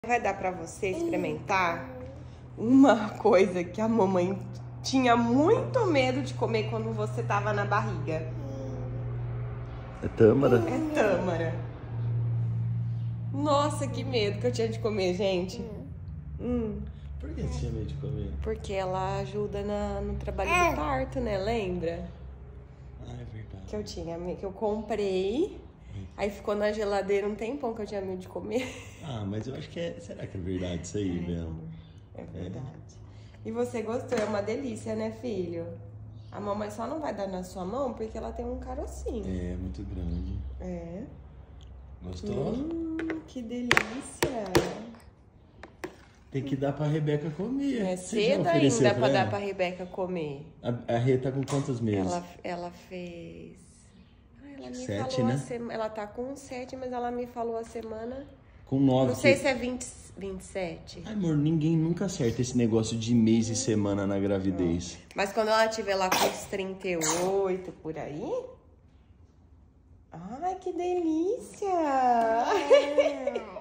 Vai dar pra você experimentar uma coisa que a mamãe tinha muito medo de comer quando você tava na barriga. É tâmara? É tâmara. Nossa, que medo que eu tinha de comer, gente. Por que você tinha medo de comer? Porque ela ajuda no trabalho do parto, né? Lembra? Ah, é verdade. Que eu comprei. Aí ficou na geladeira um tempão que eu tinha medo de comer. Ah, mas eu acho que é... Será que é verdade isso aí mesmo? É verdade. E você gostou? É uma delícia, né, filho? A mamãe só não vai dar na sua mão porque ela tem um carocinho. É, muito grande. É. Gostou? Que delícia. Tem que dar pra Rebeca comer. É Você já cedo ofereceu ainda pra dar ela? pra Rebeca comer. A Rê tá com quantos meses? Ela fez... Ela me 7, falou né? Ela tá com 7, mas ela me falou a semana... Com 9. Não sei se é 27. Ai, amor, ninguém nunca acerta esse negócio de mês e semana na gravidez. Mas quando ela estiver lá com os 38, por aí... Ai, que delícia!